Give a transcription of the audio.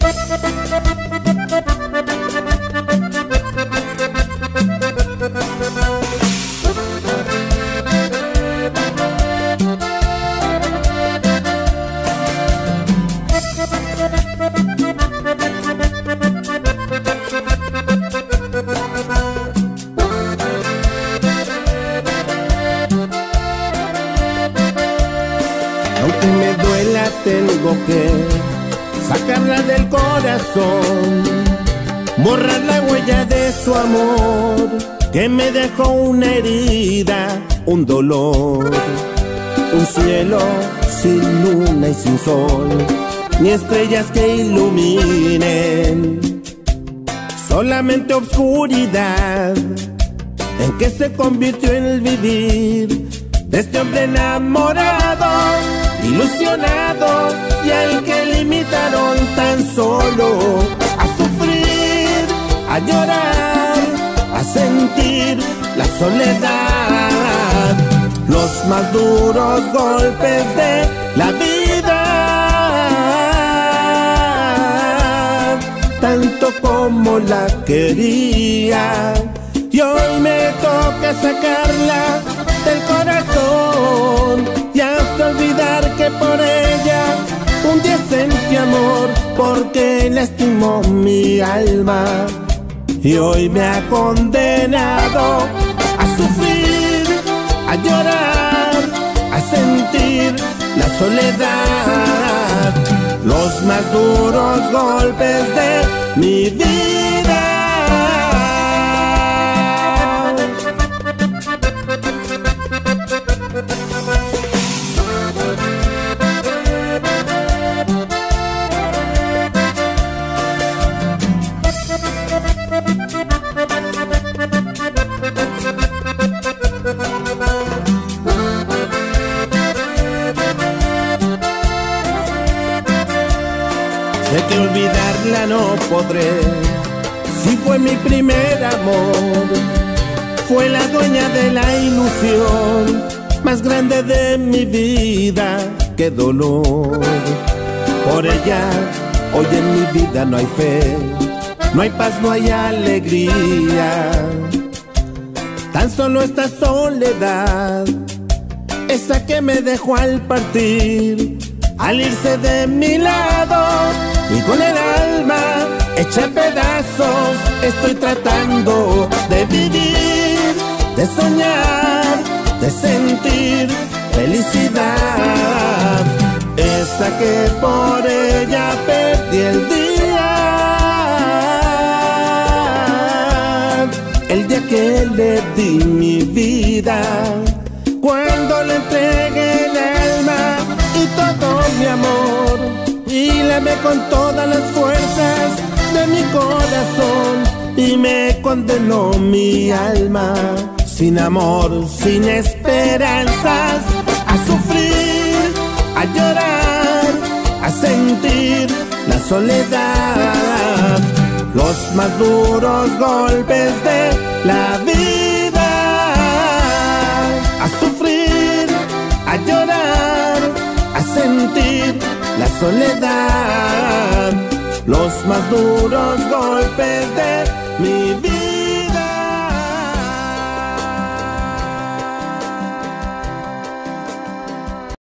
Aunque me duela, tengo que sacarla del corazón, borrar la huella de su amor, que me dejó una herida, un dolor, un cielo sin luna y sin sol, ni estrellas que iluminen, solamente oscuridad, en que se convirtió en el vivir de este hombre enamorado, ilusionado, y al que le invitaron tan solo a sufrir, a llorar, a sentir la soledad, los más duros golpes de la vida, tanto como la quería, y hoy me toca sacarla del corazón y hasta olvidar que por ella un día sentí amor, porque lastimó mi alma y hoy me ha condenado a sufrir, a llorar, a sentir la soledad, los más duros golpes de mi vida. Sé que olvidarla no podré, si fue mi primer amor, fue la dueña de la ilusión más grande de mi vida, qué dolor. Por ella hoy en mi vida no hay fe, no hay paz, no hay alegría, tan solo esta soledad, esa que me dejó al partir, al irse de mi lado, y con el alma hecha en pedazos estoy tratando de vivir, de soñar, de sentir felicidad, esa que por ella perdí el día que le di mi vida, cuando le entregué el alma y todo mi amor, y la amé con todas las fuerzas de mi corazón, y me condenó mi alma, sin amor, sin esperanzas, a sufrir, a llorar, a sentir la soledad, los más duros golpes de la vida, a sufrir, a llorar, a sentir la soledad, los más duros golpes de mi vida.